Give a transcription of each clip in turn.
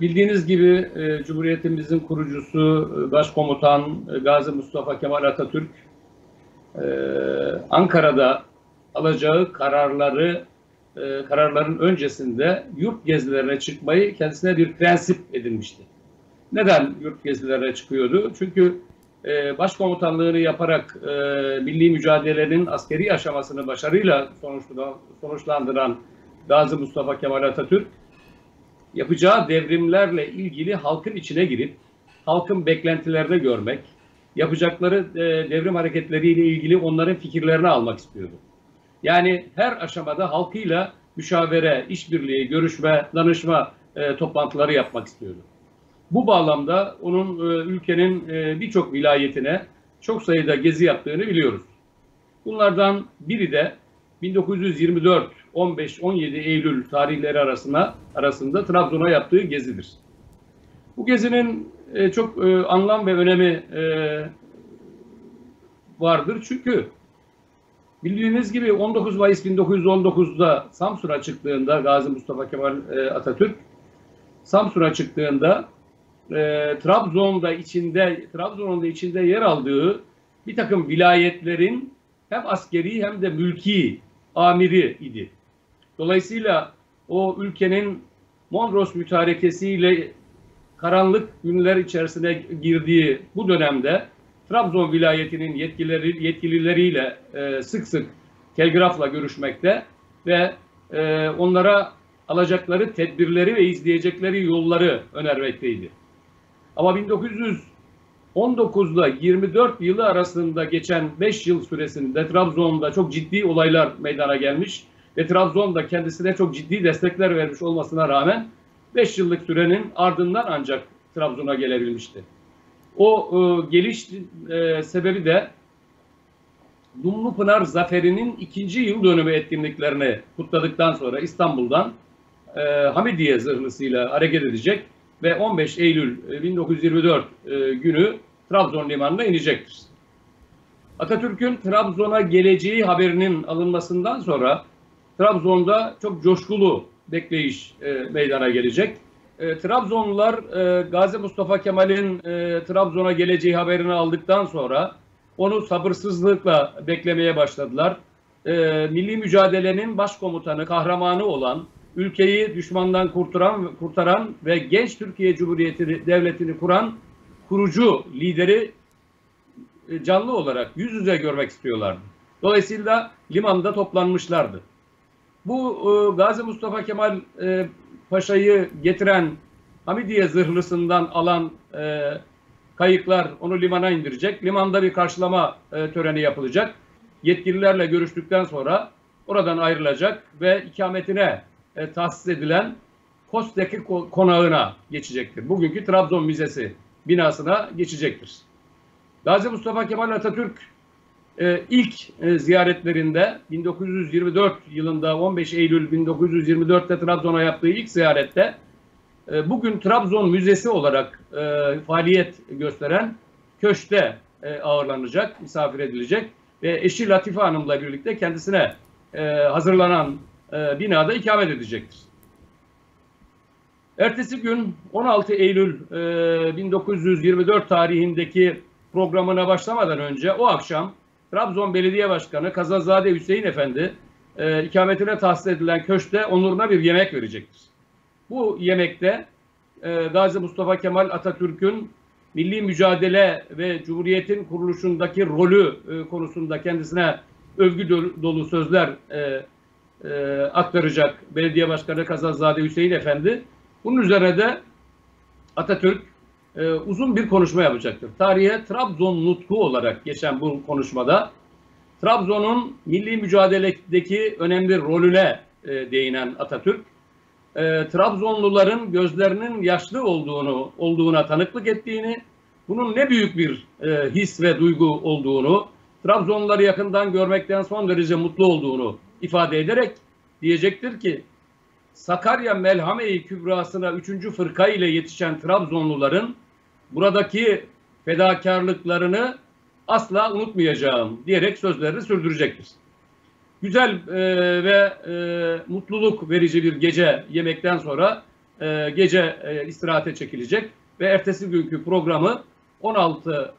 Bildiğiniz gibi Cumhuriyetimizin kurucusu Başkomutan Gazi Mustafa Kemal Atatürk Ankara'da alacağı kararların öncesinde yurt gezilerine çıkmayı kendisine bir prensip edinmişti. Neden yurt gezilerine çıkıyordu? Çünkü başkomutanlığını yaparak milli mücadelenin askeri aşamasını başarıyla sonuçlandıran Gazi Mustafa Kemal Atatürk, yapacağı devrimlerle ilgili halkın içine girip, halkın beklentilerini görmek, yapacakları devrim hareketleriyle ilgili onların fikirlerini almak istiyordu. Yani her aşamada halkıyla müşavere, işbirliği, görüşme, danışma toplantıları yapmak istiyordu. Bu bağlamda onun ülkenin birçok vilayetine çok sayıda gezi yaptığını biliyoruz. Bunlardan biri de 1924, 15, 17 Eylül tarihleri arasında Trabzon'a yaptığı gezidir. Bu gezinin çok anlam ve önemi vardır. Çünkü bildiğiniz gibi 19 Mayıs 1919'da Samsun'a çıktığında Gazi Mustafa Kemal Atatürk Samsun'a çıktığında Trabzon'un da içinde yer aldığı bir takım vilayetlerin hem askeri hem de mülki amiri idi. Dolayısıyla o ülkenin Mondros mütarekesiyle karanlık günler içerisine girdiği bu dönemde Trabzon vilayetinin yetkilileriyle sık sık telgrafla görüşmekte ve onlara alacakları tedbirleri ve izleyecekleri yolları önermekteydi. Ama 1919'da 24 yılı arasında geçen 5 yıl süresinde Trabzon'da çok ciddi olaylar meydana gelmiş ve Trabzon'da kendisine çok ciddi destekler vermiş olmasına rağmen 5 yıllık sürenin ardından ancak Trabzon'a gelebilmişti. O geliş sebebi de Dumlupınar Zaferi'nin 2. yıl dönümü etkinliklerini kutladıktan sonra İstanbul'dan Hamidiye zırhlısıyla hareket edecek ve 15 Eylül 1924 günü Trabzon limanına inecektir. Atatürk'ün Trabzon'a geleceği haberinin alınmasından sonra Trabzon'da çok coşkulu bekleyiş meydana gelecek. Trabzonlular Gazi Mustafa Kemal'in Trabzon'a geleceği haberini aldıktan sonra onu sabırsızlıkla beklemeye başladılar. Milli mücadelenin başkomutanı, kahramanı olan, ülkeyi düşmandan kurtaran ve genç Türkiye Cumhuriyeti Devleti'ni kuran kurucu lideri canlı olarak yüz yüze görmek istiyorlardı. Dolayısıyla limanda toplanmışlardı. Bu Gazi Mustafa Kemal Paşa'yı getiren Hamidiye zırhlısından alan kayıklar onu limana indirecek. Limanda bir karşılama töreni yapılacak. Yetkililerle görüştükten sonra oradan ayrılacak ve ikametine tahsis edilen Kos'taki konağına geçecektir. Bugünkü Trabzon Müzesi binasına geçecektir. Gazi Mustafa Kemal Atatürk ilk ziyaretlerinde 1924 yılında 15 Eylül 1924'te Trabzon'a yaptığı ilk ziyarette bugün Trabzon Müzesi olarak faaliyet gösteren köşkte ağırlanacak, misafir edilecek ve eşi Latife Hanım'la birlikte kendisine hazırlanan binada ikamet edecektir. Ertesi gün 16 Eylül 1924 tarihindeki programına başlamadan önce o akşam Trabzon Belediye Başkanı Kazazade Hüseyin Efendi ikametine tahsis edilen köşkte onuruna bir yemek verecektir. Bu yemekte Gazi Mustafa Kemal Atatürk'ün milli mücadele ve Cumhuriyet'in kuruluşundaki rolü konusunda kendisine övgü dolu sözler aktaracak Belediye Başkanı Kazazade Hüseyin Efendi. Bunun üzerine de Atatürk uzun bir konuşma yapacaktır. Tarihe Trabzon nutku olarak geçen bu konuşmada Trabzon'un milli mücadeledeki önemli rolüne değinen Atatürk, Trabzonluların gözlerinin yaşlı olduğuna tanıklık ettiğini, bunun ne büyük bir his ve duygu olduğunu, Trabzonluları yakından görmekten son derece mutlu olduğunu ifade ederek diyecektir ki, Sakarya Melhame-i Kübrası'na 3. fırka ile yetişen Trabzonluların buradaki fedakarlıklarını asla unutmayacağım diyerek sözlerini sürdürecektir. Güzel ve mutluluk verici bir gece yemekten sonra gece istirahate çekilecek ve ertesi günkü programı 16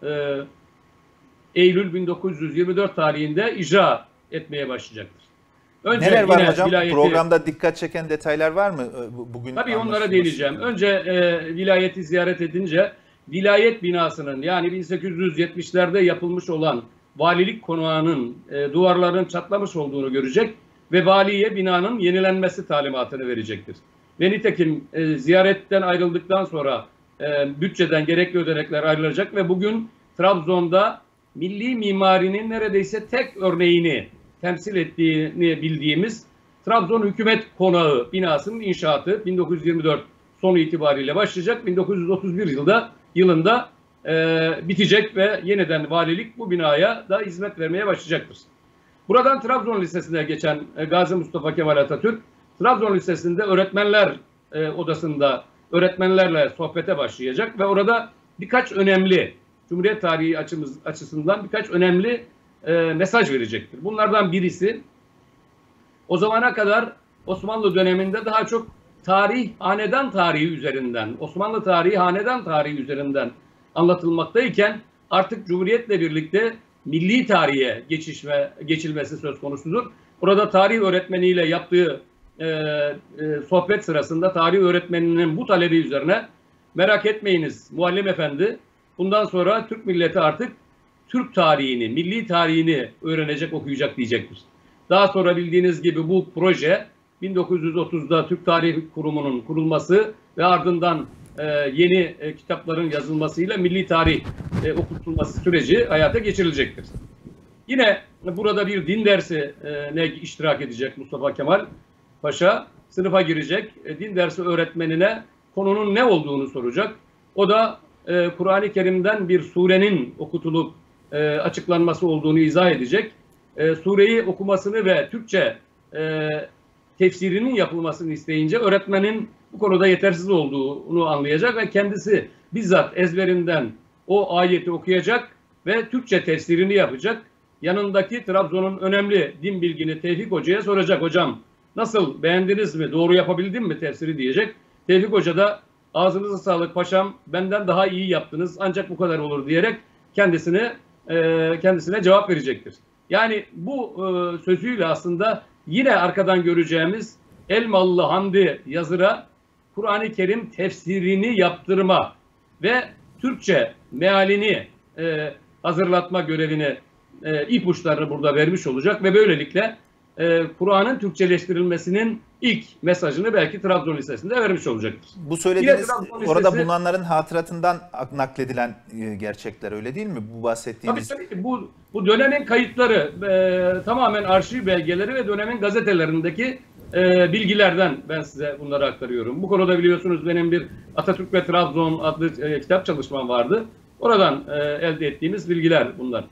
Eylül 1924 tarihinde icra etmeye başlayacaktır. Önce neler var hocam? Programda dikkat çeken detaylar var mı bugün? Tabii onlara değineceğim. Önce vilayeti ziyaret edince vilayet binasının, yani 1870'lerde yapılmış olan valilik konağının duvarlarının çatlamış olduğunu görecek ve valiye binanın yenilenmesi talimatını verecektir. Ve nitekim ziyaretten ayrıldıktan sonra bütçeden gerekli ödenekler ayrılacak ve bugün Trabzon'da milli mimarinin neredeyse tek örneğini temsil ettiğini bildiğimiz Trabzon Hükümet Konağı binasının inşaatı 1924 sonu itibariyle başlayacak. 1931 yılında bitecek ve yeniden valilik bu binaya da hizmet vermeye başlayacaktır. Buradan Trabzon Lisesi'ne geçen Gazi Mustafa Kemal Atatürk, Trabzon Lisesi'nde öğretmenler odasında öğretmenlerle sohbete başlayacak ve orada birkaç önemli, Cumhuriyet tarihi açısından birkaç önemli mesaj verecektir. Bunlardan birisi, o zamana kadar Osmanlı döneminde daha çok hanedan tarihi üzerinden, Osmanlı tarihi hanedan tarihi üzerinden anlatılmaktayken artık Cumhuriyet'le birlikte milli tarihe geçilmesi söz konusudur. Burada tarih öğretmeniyle yaptığı sohbet sırasında tarih öğretmeninin bu talebi üzerine, merak etmeyiniz muallim efendi, bundan sonra Türk milleti artık Türk tarihini, milli tarihini öğrenecek, okuyacak diyecektir. Daha sonra bildiğiniz gibi bu proje 1930'da Türk Tarih Kurumu'nun kurulması ve ardından yeni kitapların yazılmasıyla milli tarih okutulması süreci hayata geçirilecektir. Yine burada bir din dersine iştirak edecek Mustafa Kemal Paşa. Sınıfa girecek, din dersi öğretmenine konunun ne olduğunu soracak. O da Kur'an-ı Kerim'den bir surenin okutulup açıklanması olduğunu izah edecek. Sureyi okumasını ve Türkçe tefsirinin yapılmasını isteyince öğretmenin bu konuda yetersiz olduğunu anlayacak ve kendisi bizzat ezberinden o ayeti okuyacak ve Türkçe tefsirini yapacak. Yanındaki Trabzon'un önemli din bilgini Tevfik Hoca'ya soracak. Hocam nasıl, beğendiniz mi, doğru yapabildim mi tefsiri diyecek. Tevfik Hoca da ağzınıza sağlık paşam, benden daha iyi yaptınız ancak bu kadar olur diyerek kendisine cevap verecektir. Yani bu sözüyle aslında yine arkadan göreceğimiz Elmalı Hamdi Yazır'a Kur'an-ı Kerim tefsirini yaptırma ve Türkçe mealini hazırlatma görevini, ipuçlarını burada vermiş olacak ve böylelikle Kur'an'ın Türkçeleştirilmesinin ilk mesajını belki Trabzon Lisesi'nde vermiş olacaktır. Bu söylediğiniz orada bulunanların hatıratından nakledilen gerçekler, öyle değil mi? Bu bahsettiğiniz... Tabii bu dönemin kayıtları, tamamen arşiv belgeleri ve dönemin gazetelerindeki bilgilerden ben size bunları aktarıyorum. Bu konuda biliyorsunuz benim bir Atatürk ve Trabzon adlı kitap çalışmam vardı. Oradan elde ettiğimiz bilgiler bunlar.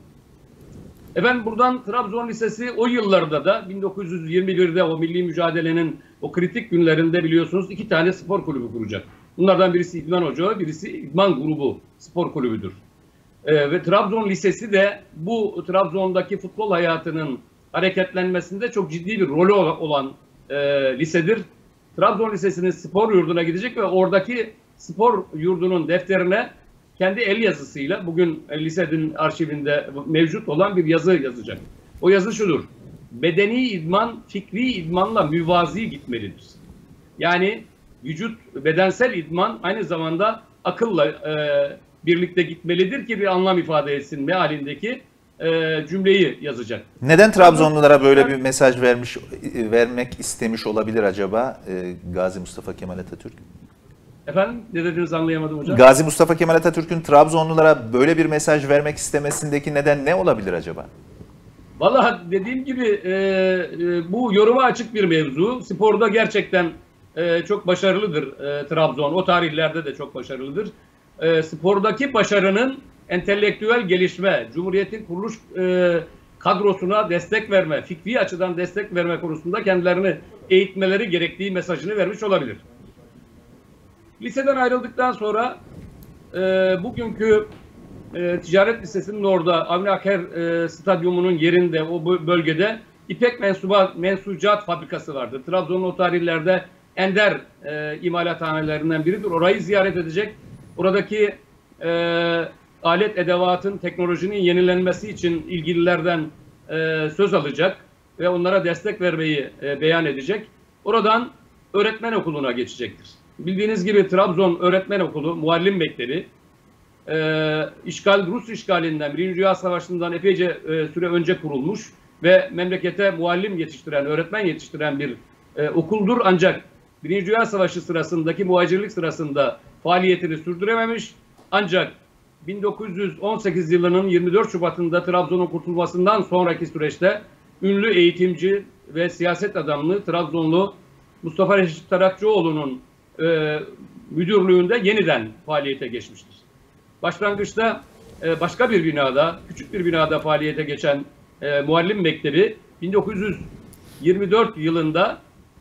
Ben buradan Trabzon Lisesi o yıllarda da 1921'de o milli mücadelenin o kritik günlerinde biliyorsunuz 2 tane spor kulübü kuracak. Bunlardan birisi İdman Ocağı, birisi İdman Grubu spor kulübüdür. Ve Trabzon Lisesi de bu Trabzon'daki futbol hayatının hareketlenmesinde çok ciddi bir rolü olan lisedir. Trabzon Lisesi'nin spor yurduna gidecek ve oradaki spor yurdunun defterine kendi el yazısıyla bugün lisenin arşivinde mevcut olan bir yazı yazacak. O yazı şudur: bedeni idman fikri idmanla müvazi gitmelidir. Yani bedensel idman aynı zamanda akılla birlikte gitmelidir ki bir anlam ifade etsin mealindeki cümleyi yazacak. Neden Trabzonlulara böyle bir mesaj vermek istemiş olabilir acaba Gazi Mustafa Kemal Atatürk? Efendim, ne dediğinizi anlayamadım hocam. Gazi Mustafa Kemal Atatürk'ün Trabzonlulara böyle bir mesaj vermek istemesindeki neden ne olabilir acaba? Vallahi dediğim gibi bu yoruma açık bir mevzu. Sporda gerçekten çok başarılıdır Trabzon. O tarihlerde de çok başarılıdır. Spordaki başarının entelektüel gelişme, Cumhuriyet'in kuruluş kadrosuna destek verme, fikri açıdan destek verme konusunda kendilerini eğitmeleri gerektiği mesajını vermiş olabilir. Liseden ayrıldıktan sonra bugünkü Ticaret Lisesi'nin orada Avni Aker Stadyumu'nun yerinde, o bölgede İpek Mensucat Fabrikası vardı. Trabzon'un o tarihlerde ender imalathanelerinden biridir. Orayı ziyaret edecek. Oradaki alet edevatın, teknolojinin yenilenmesi için ilgililerden söz alacak ve onlara destek vermeyi beyan edecek. Oradan öğretmen okuluna geçecektir. Bildiğiniz gibi Trabzon Öğretmen Okulu, Muallim Mektebi, Rus işgalinden, Birinci Dünya Savaşı'ndan epeyce süre önce kurulmuş ve memlekete muallim yetiştiren, öğretmen yetiştiren bir okuldur. Ancak Birinci Dünya Savaşı sırasındaki muhacirlik sırasında faaliyetini sürdürememiş. Ancak 1918 yılının 24 Şubat'ında Trabzon'un kurtulmasından sonraki süreçte ünlü eğitimci ve siyaset adamı Trabzonlu Mustafa Reşit Tarakçıoğlu'nun müdürlüğünde yeniden faaliyete geçmiştir. Başlangıçta başka bir binada, küçük bir binada faaliyete geçen Muallim Mektebi 1924 yılında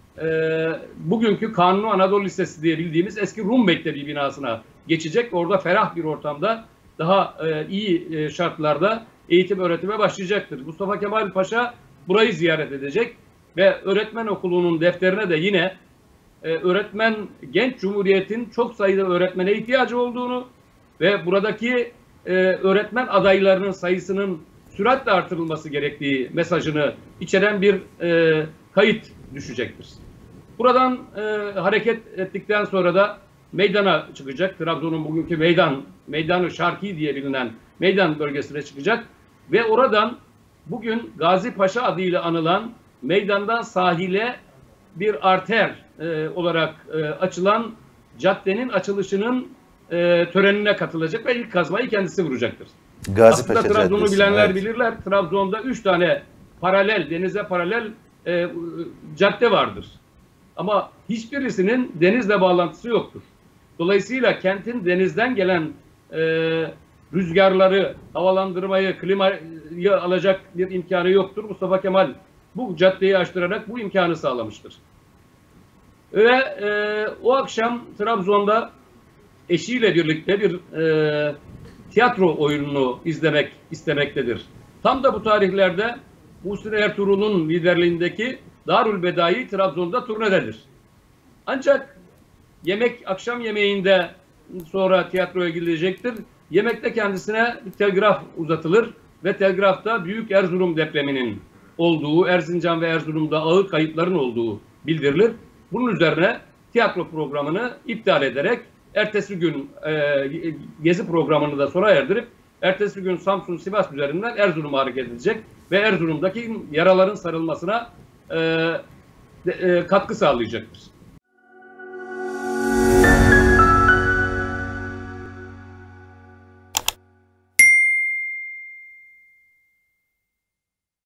bugünkü Kanuni Anadolu Lisesi diye bildiğimiz eski Rum Mektebi binasına geçecek. Orada ferah bir ortamda daha iyi şartlarda eğitim öğretime başlayacaktır. Mustafa Kemal Paşa burayı ziyaret edecek ve öğretmen okulunun defterine de yine öğretmen genç cumhuriyetin çok sayıda öğretmene ihtiyacı olduğunu ve buradaki öğretmen adaylarının sayısının süratle artırılması gerektiği mesajını içeren bir kayıt düşecektir. Buradan hareket ettikten sonra da meydana çıkacak. Trabzon'un bugünkü Meydan-ı Şarki diye bilinen meydan bölgesine çıkacak ve oradan bugün Gazi Paşa adıyla anılan meydandan sahile bir arter olarak açılan caddenin açılışının törenine katılacak ve ilk kazmayı kendisi vuracaktır. Gazi Aslında Paşa Trabzon'u Caddesi, bilenler evet. bilirler. Trabzon'da 3 tane paralel, denize paralel cadde vardır. Ama hiçbirisinin denizle bağlantısı yoktur. Dolayısıyla kentin denizden gelen rüzgarları, havalandırmayı, klimayı alacak bir imkanı yoktur. Mustafa Kemal bu caddeyi açtırarak bu imkanı sağlamıştır. Ve o akşam Trabzon'da eşiyle birlikte bir tiyatro oyununu izlemek istemektedir. Tam da bu tarihlerde Muhsin Ertuğrul'un liderliğindeki Darül Bedai Trabzon'da turnededir. Ancak akşam yemeğinde sonra tiyatroya gidilecektir. Yemekte kendisine bir telgraf uzatılır ve telgrafta Büyük Erzurum depreminin olduğu, Erzincan ve Erzurum'da ağır kayıpların olduğu bildirilir. Bunun üzerine tiyatro programını iptal ederek ertesi gün gezi programını da sona erdirip ertesi gün Samsun-Sivas üzerinden Erzurum'a hareket edecek ve Erzurum'daki yaraların sarılmasına katkı sağlayacaktır.